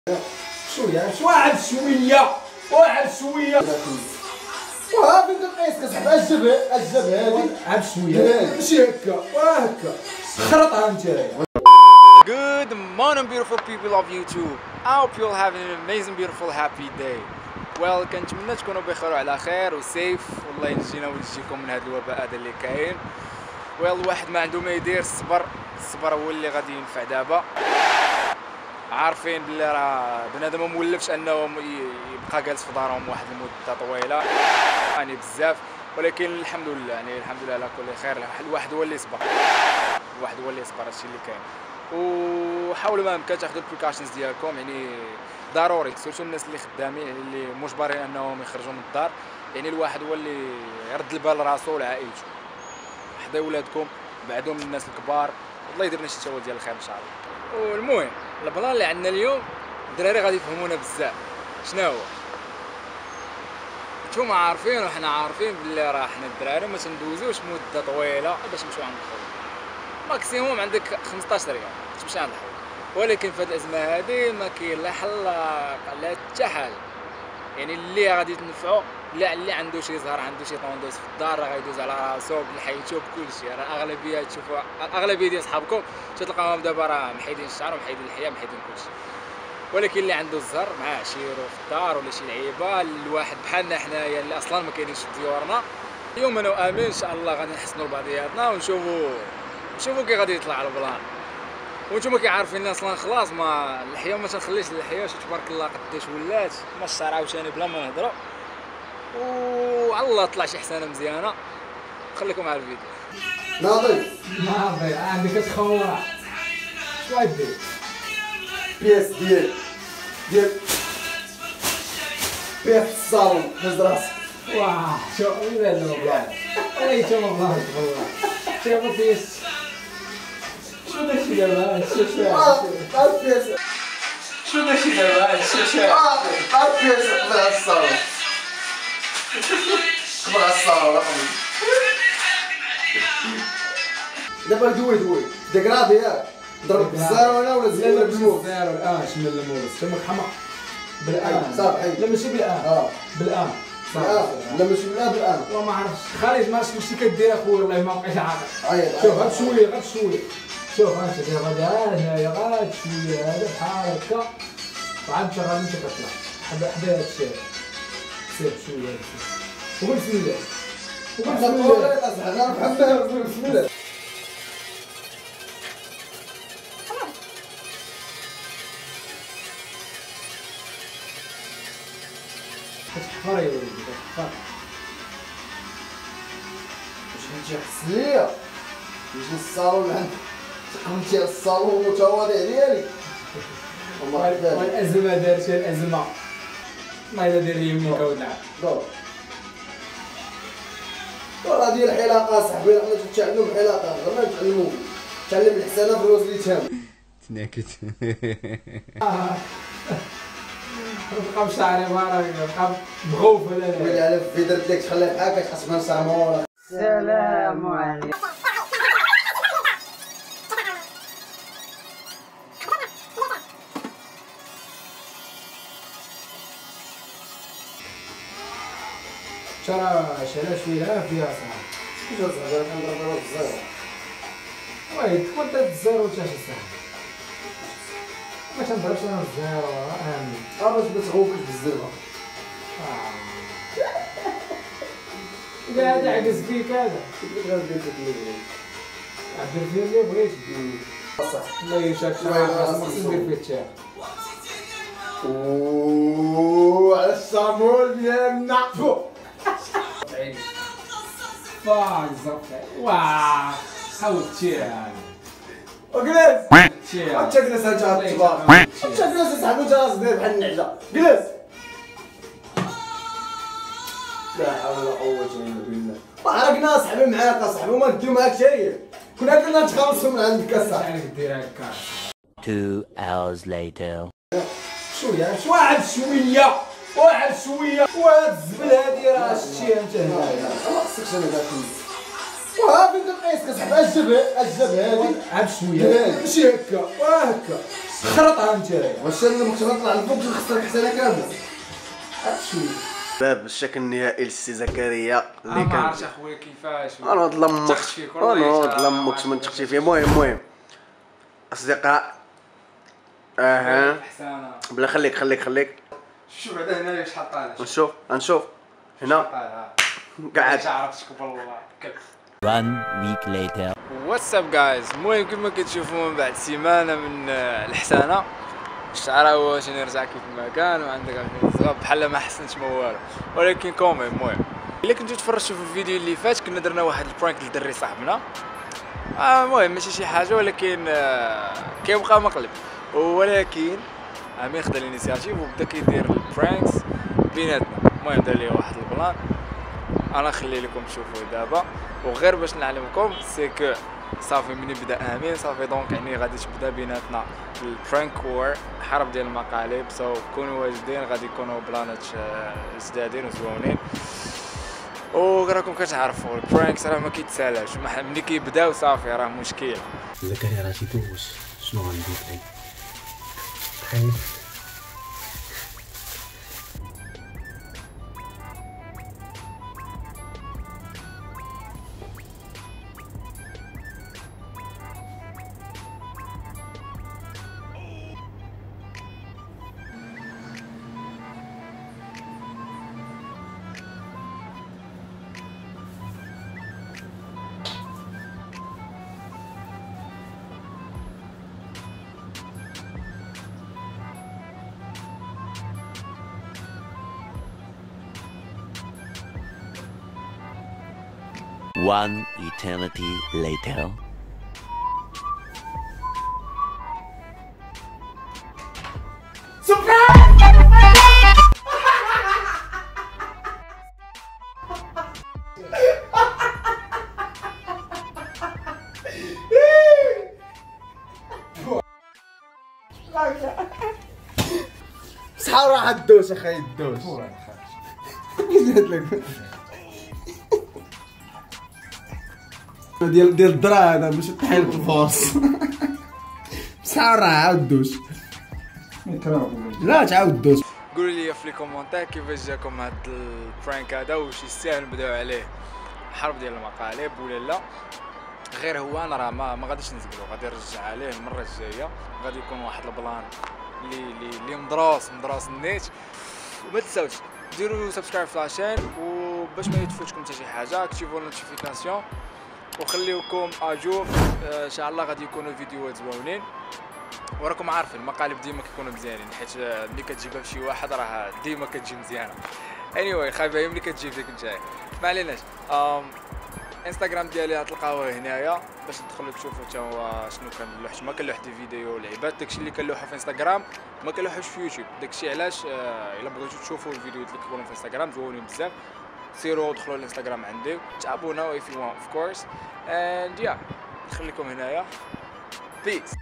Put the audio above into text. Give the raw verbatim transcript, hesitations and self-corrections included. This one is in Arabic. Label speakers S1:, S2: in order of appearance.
S1: شويه شو واحد شويه واحد شويه وها فين تقيس كتسحب الجبهه الجبهه هذه عاد شويه ماشي هكا وهكا خرطها نتايا.
S2: Good morning beautiful people of YouTube. I hope you're having an amazing beautiful happy day. Well كنتمنى تكونوا بخير وعلى خير وسيف والله ينجينا وينجيكم من هذا الوباء هذا اللي كاين. well الواحد ما عنده ما يدير الصبر الصبر هو اللي غادي ينفع دابا. عارفين بلي راه بنادم ما مولفش انه يبقى جالس في دارهم واحد المده طويله يعني بزاف، ولكن الحمد لله يعني الحمد لله على كل خير. الواحد هو اللي يصبر الواحد هو اللي يصبر هادشي اللي كاين، وحاولوا ما امكن تاخذوا البريكاشنز ديالكم يعني ضروري سيرتو الناس اللي خدامين يعني اللي مجبرين انهم يخرجوا من الدار. يعني الواحد هو اللي يرد البال لراسو ولعائلته حدا ولادكم بعدهم من الناس الكبار. الله يدير لنا شي تاول ديال الخير ان شاء الله. والمهم البلان اللي عندنا اليوم الدراري غادي يفهمونا بزاف. شنو هو؟ نتوما عارفين وحنا عارفين بلي راه حنا الدراري ما تندوزوش مده طويله باش نمشيو عند الخوت، ماكسيموم عندك خمسطاش ريال تمشي عند الخوت، ولكن في هذه الازمه هذه ما كاين لا حلاق لا حتى حاجه. يعني اللي غادي تنفعو لا اللي عنده شي زهر عنده شي طوندوس في الدار راه غيدوز على راسو بلحيتو بكل شيء. راه اغلبيه تشوفوا اغلبيه ديال صحابكم تلقاهم دابا راه محيدين الشعر ومحيدين اللحيه محيدين كل شيء، ولكن اللي عنده الزهر معاه شيرو في الدار ولا شي لعيبه الواحد بحالنا حنايا اللي اصلا ما كاينينش في ديورنا. اليوم انا وامين ان شاء الله غادي نحسنوا لبعضياتنا ونشوفوا نشوفوا كي غادي يطلع البلان. وانتم كيعرفين اصلا خلاص ما اللحيه ما تنخليش اللحيه شوف تبارك الله قداش ولات ما الشعر عاوتاني بلا ما نهضروا، وعلى الله طلع شي حسانه مزيانه. خليكم مع الفيديو.
S1: ناضي
S3: ناضي عندك تخوع شو غدير؟
S1: بياس ديال ديال بياس الصالون هز راسك.
S3: واه شو لا لا والله اي شو والله والله شوف بياس شو داكشي دابا شو شو
S1: اه بياس
S3: شو داكشي دابا شو شو
S1: اه بياس قبل الصالون قبل الصالون رقم دابا دوي دوي ديكرادي ياك ضرب بالزارو انا ولا زي ولا بالموت؟
S3: بالزارو الان شمل الموز تمك حمق بالان
S1: صافي
S3: لا ماشي بالان
S1: اه
S3: بالان
S1: لا ماشي بالان بالان
S3: والله ما عرفتش خالد ما عرفتش واش كدير اخويا والله ما بقيتش عاقل. شوف غير شويه غير شويه شوف انت دابا هنايا غير شويه هذا بحال هكا وعاد انت غادي انت كتطلع حدا حدا هاد الشيء سير شويه وقول بسم الله وقول بسم الله
S1: انا بحال بسم الله.
S3: كتحفر يا وليدي كتحفر
S1: واش انت حسنيه نجي للصالون عند تقمتي على الصالون والمتواضع ديالي
S3: والازمه دارتها الازمه ما الا دير يمك اولاد
S1: دور دور هادي الحلاقه صاحبي حنا تتعلموا الحلاقه غير ما نتعلموا تعلم الحسنه في الوزن اللي تهم
S2: تناكت
S3: بقى بشعري ما بقى مغوف ولا لا
S1: ويلي على في درت لك تخليها بحال كتحسبها نصامور.
S3: السلام عليكم. ترى شرا شويه فيها صح
S1: كيفاش صاحبي كنضرب راه الزهر
S3: وي تكون تا الزهر وتا شي صح ما تنضربش انا الزهر اهم
S1: اه باش ما تغوفش بالزربه.
S3: لا هذا عكس فيك هذا
S1: كيفاش غندير فيك اللي
S3: عبر فيه اللي بغيتي
S1: صح
S3: الله يشاك شحال خاصك ندير فيه التاع
S1: اوه على الشامول ديالنا
S3: فاك زرقاء واه خوتي هذا
S1: وجلس
S3: تي
S1: انت جلس انت الطباخ انت جلس اصاحبي انت راس داير بحال النعجه جلس. لا حول ولا قوه الا بالله. عرقنا اصاحبي معاك اصاحبي وما نديو معاك شي كنا كنا نتخلصوا من عندك اصاحبي.
S3: عليك دير هكا.
S4: Two hours later.
S1: شويه شو واحد شويه واحد شويه وهاد الزبل هادي راه شتيها انت هنا ما خصكش انا داك وها فين تقيس كتسحب الجبهه الجبهه هادي
S3: عاد شويه
S1: ماشي هكا وهكا خرطها انت. واش انا ما كنتش نطلع لفوق نخسر الحسنه كامله. هادشي
S5: باب الشكل النهائي للسي زكريا اللي كان.
S2: ما عرفتش اخويا كيفاش.
S5: انا ظلمك. انا ظلمك من تختي فيه. المهم المهم اصدقاء. اها. بلا خليك خليك خليك.
S2: شوف بعدا هنايا شحال طالع.
S5: نشوف نشوف هنا. قاعد.
S2: عرفتك والله.
S4: One week later.
S2: واتساب جايز. المهم كما كتشوفوا من بعد سيمانه من الحسانه الشعر هو باش نرجع كيف ما كان وعندك الزغب بحال ما حسنتش ما والو ولكن كومي. المهم الا كنتو تفرجتوا في الفيديو اللي فات كنا درنا واحد البرانك لدري صاحبنا. المهم ماشي شي حاجه ولكن آه كيبقى مقلب ولكن امين خدا الانيسياتيف وبدا كيدير البرانكس بيناتنا. المهم دار لي واحد البلان انا نخلي لكم تشوفوه دابا وغير باش نعلمكم سي كو صافي مني بدا امين صافي دونك يعني غادي تبدا بيناتنا البرانك وور حرب ديال المقالب. سو كونوا واجدين غادي يكونوا بلانات جدادين وزوينين وراكم كتعرفوا البرانكس راه ما كيتسالاش ملي كيبداو صافي راه مشكل.
S5: زكريا راه تيدوز شنو غندير ليه تخيل.
S4: One eternity later.
S1: صحا راه الدوش اخاي الدوش. ديال ديال الدرا هذا باش تحيل في الفورس. بصح راه عاود دوش. لا تعاود دوش.
S2: قولوا لي في لي كومونتير كيفاش جاكم هاد البرانك هذا واش يستاهل نبداو عليه حرب ديال المقالب ولا لا. غير هو انا راه ما, ما غاديش نزقلو غادي نرجع عليه المره الجايه غادي يكون واحد البلان اللي اللي اللي مدروس مدروس النيت. وما تنساوش ديروا سبسكرايب في لاشين وباش ما يتفوتكم حتى شي حاجه اكتيفوا النوتيفيكاسيون وخليوكم اجور. ان شاء الله غادي يكونوا فيديوهات زوينين وراكم عارفين المقالب ديما كيكونوا مزيانين حيت ملي كتجيبها بشي واحد راه ديما كتجي مزيانه. anyway خايبه هي ملي كتجي فيك نتايا ما عليناش. انستغرام ديالي غتلقاوه هنايا باش تدخلوا تشوفوا حتى هو شنو كنلوح. ما كنلوح دي فيديو لعبات داكشي اللي كنلوحو في انستغرام ما كنلوحوش في يوتيوب. داكشي علاش الا بغيتو تشوفوا الفيديوهات اللي كيكونوا في انستغرام زوينين بزاف سيروا دخلوا الانستغرام عندي تابوناو if you want of course and yeah نخليكم هنايا. Peace.